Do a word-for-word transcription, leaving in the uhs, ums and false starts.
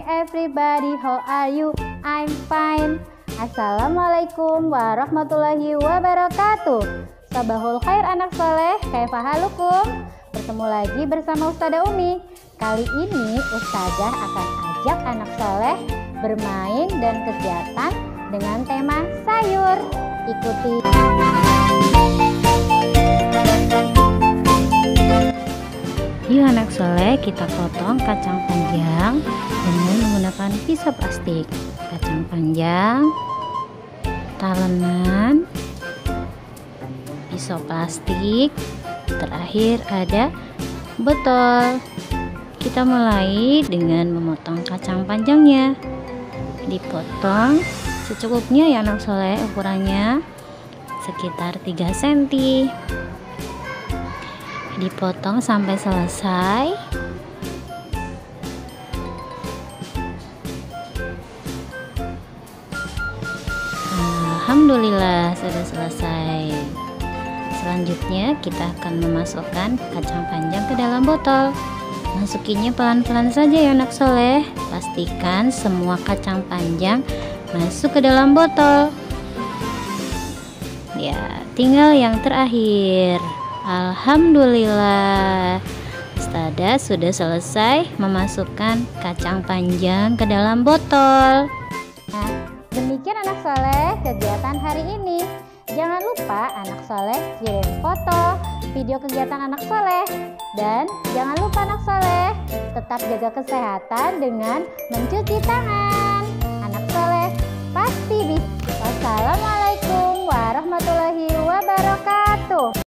everybody, how are you? I'm fine. Assalamualaikum warahmatullahi wabarakatuh. Sabahul khair anak soleh, kaifa halukum? Bertemu lagi bersama Ustazah Umi. Kali ini Ustazah akan ajak anak soleh bermain dan kegiatan dengan tema sayur. Ikuti. Yuk anak soleh, kita potong kacang panjang dengan menggunakan pisau plastik. Kacang panjang, talenan, pisau plastik, terakhir ada botol. Kita mulai dengan memotong kacang panjangnya. Dipotong secukupnya ya anak soleh, ukurannya sekitar tiga sentimeter. Dipotong sampai selesai. Alhamdulillah sudah selesai. Selanjutnya kita akan memasukkan kacang panjang ke dalam botol. Masukinya pelan-pelan saja ya anak soleh. Pastikan semua kacang panjang masuk ke dalam botol. Ya, tinggal yang terakhir. Alhamdulillah, Ustazah sudah selesai memasukkan kacang panjang ke dalam botol. Nah, demikian anak soleh kegiatan hari ini. Jangan lupa anak soleh kirim foto video kegiatan anak soleh. Dan jangan lupa anak soleh tetap jaga kesehatan dengan mencuci tangan. Anak soleh pasti bisa. Wassalamualaikum warahmatullahi wabarakatuh.